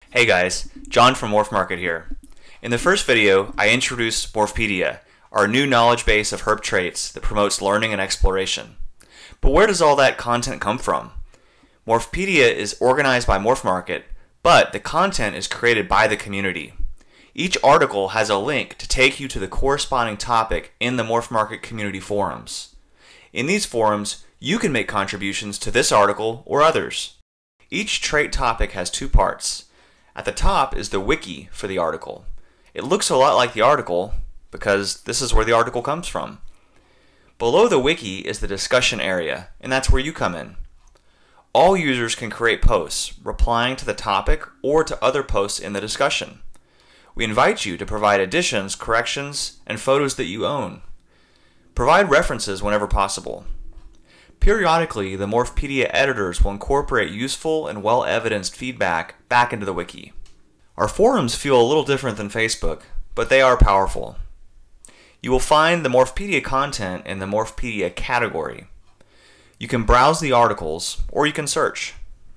Hey guys, John from Morph Market here. In the first video, I introduced Morphpedia, our new knowledge base of Herp traits that promotes learning and exploration. But where does all that content come from? Morphpedia is organized by Morph Market, but the content is created by the community. Each article has a link to take you to the corresponding topic in the Morph Market community forums. In these forums, you can make contributions to this article or others. Each trait topic has two parts. At the top is the wiki for the article. It looks a lot like the article because this is where the article comes from. Below the wiki is the discussion area, and that's where you come in. All users can create posts, replying to the topic or to other posts in the discussion. We invite you to provide additions, corrections, and photos that you own. Provide references whenever possible. Periodically, the Morphpedia editors will incorporate useful and well-evidenced feedback back into the wiki. Our forums feel a little different than Facebook, but they are powerful. You will find the Morphpedia content in the Morphpedia category. You can browse the articles, or you can search.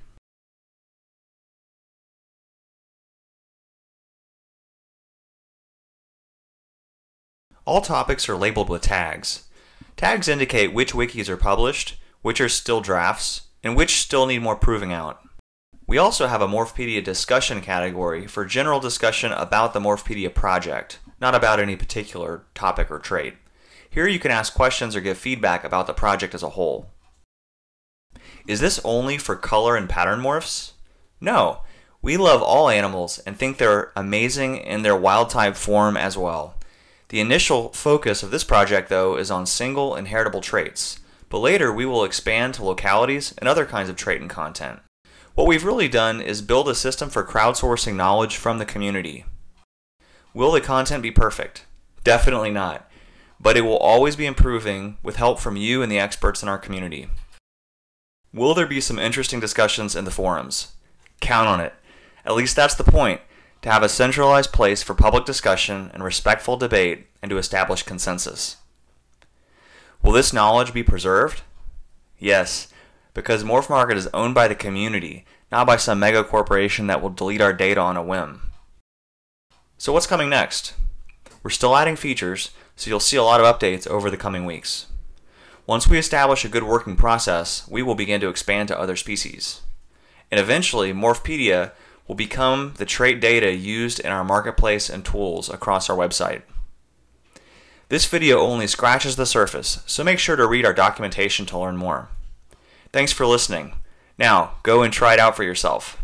All topics are labeled with tags. Tags indicate which wikis are published, which are still drafts, and which still need more proving out. We also have a Morphpedia discussion category for general discussion about the Morphpedia project, not about any particular topic or trait. Here you can ask questions or give feedback about the project as a whole. Is this only for color and pattern morphs? No, we love all animals and think they're amazing in their wild type form as well. The initial focus of this project, though, is on single inheritable traits, but later we will expand to localities and other kinds of trait and content. What we've really done is build a system for crowdsourcing knowledge from the community. Will the content be perfect? Definitely not, but it will always be improving with help from you and the experts in our community. Will there be some interesting discussions in the forums? Count on it. At least that's the point. To have a centralized place for public discussion and respectful debate and to establish consensus. Will this knowledge be preserved? Yes, because Morph Market is owned by the community, not by some mega corporation that will delete our data on a whim. So what's coming next? We're still adding features, so you'll see a lot of updates over the coming weeks. Once we establish a good working process, we will begin to expand to other species. And eventually, Morphpedia will become the trait data used in our marketplace and tools across our website. This video only scratches the surface, so make sure to read our documentation to learn more. Thanks for listening. Now, go and try it out for yourself.